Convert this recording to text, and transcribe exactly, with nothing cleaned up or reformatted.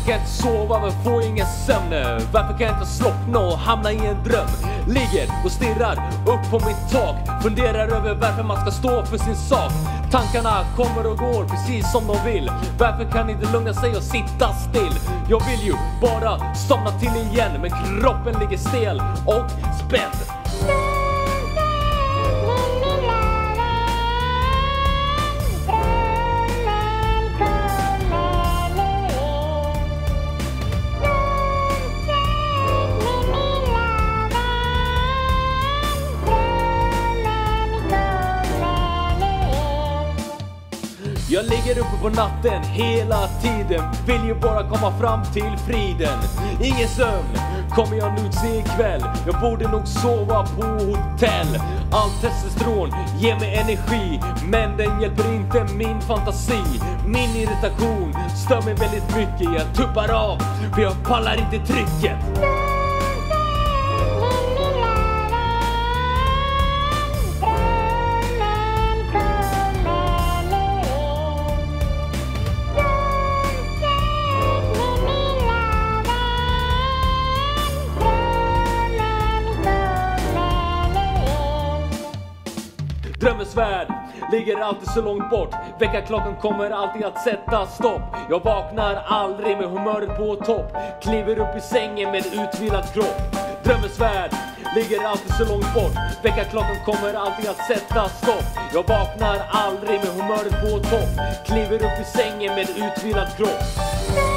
kan jag inte sova, men får ingen sömn? Varför kan jag inte slockna och hamna i en dröm? Ligger och stirrar upp på mitt tak, funderar över varför man ska stå för sin sak. Tankarna kommer och går precis som de vill. Varför kan inte lugna sig och sitta still? Jag vill ju bara somna till igen, men kroppen ligger stel och spänd. Jag ligger uppe på natten hela tiden, vill ju bara komma fram till friden. Ingen sömn kommer jag nu till ikväll, jag borde nog sova på hotell. Allt testosteron ger mig energi, men den hjälper inte min fantasi. Min irritation stör mig väldigt mycket, jag tuppar av för jag pallar inte trycket. Drömmens värld ligger alltid så långt bort. Väckarklockan kommer alltid att sätta stopp. Jag vaknar aldrig med humöret på topp, kliver upp i sängen med utvilad kropp. Drömmens värld ligger alltid så långt bort. Väckarklockan kommer alltid att sätta stopp. Jag vaknar aldrig med humöret på topp, kliver upp i sängen med utvilad kropp.